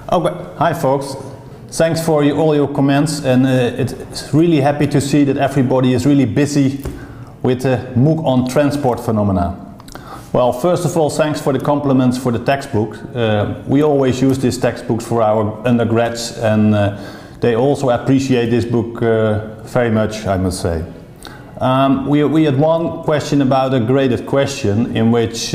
Okay, hi folks. Thanks for all your comments, and it's really happy to see that everybody is really busy with the MOOC on transport phenomena. Well, first of all, thanks for the compliments for the textbook. We always use these textbooks for our undergrads, and they also appreciate this book very much, I must say. We had one question about a graded question in which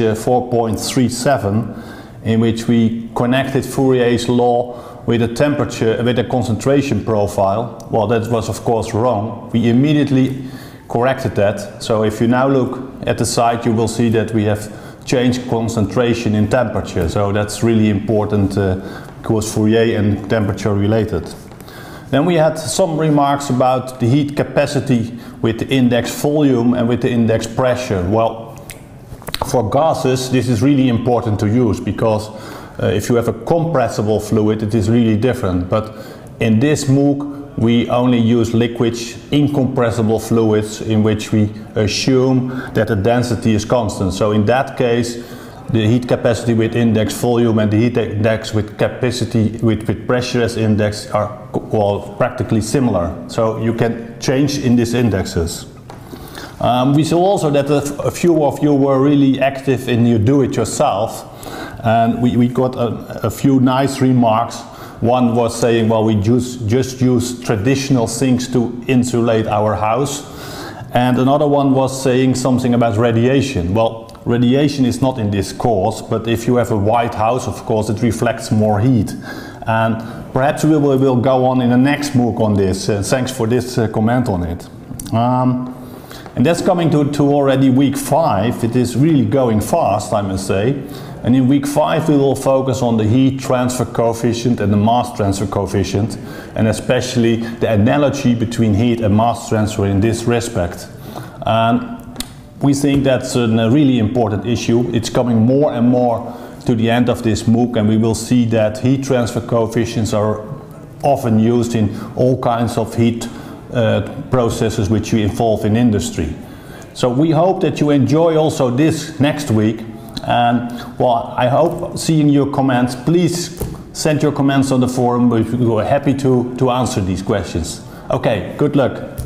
4.37, in which we connected Fourier's law with a temperature, with a concentration profile. Well, that was of course wrong. We immediately corrected that. So if you now look at the site, you will see that we have changed concentration in temperature. So that's really important because Fourier and temperature related. Then we had some remarks about the heat capacity with the index volume and with the index pressure. Well, for gases, this is really important to use because if you have a compressible fluid, it is really different. But in this MOOC, we only use liquids, incompressible fluids, in which we assume that the density is constant. So in that case, the heat capacity with index volume and the heat index with capacity with pressure as index are practically similar. So you can change in these indexes. We saw also that a few of you were really active in you do-it-yourself, and we got a few nice remarks. One was saying, well, we just use traditional things to insulate our house, and another one was saying something about radiation. Well, radiation is not in this course, but if you have a white house, of course, it reflects more heat. And perhaps we will go on in the next MOOC on this. Thanks for this comment on it. And that's coming to already week 5. It is really going fast, I must say. And in week 5 we will focus on the heat transfer coefficient and the mass transfer coefficient, and especially the analogy between heat and mass transfer in this respect. We think that's a really important issue. It's coming more and more to the end of this MOOC, and we will see that heat transfer coefficients are often used in all kinds of heat processes which you involve in industry. So we hope that you enjoy also this next week, and well, I hope seeing your comments. Please send your comments on the forum. We're happy to answer these questions. Okay, good luck.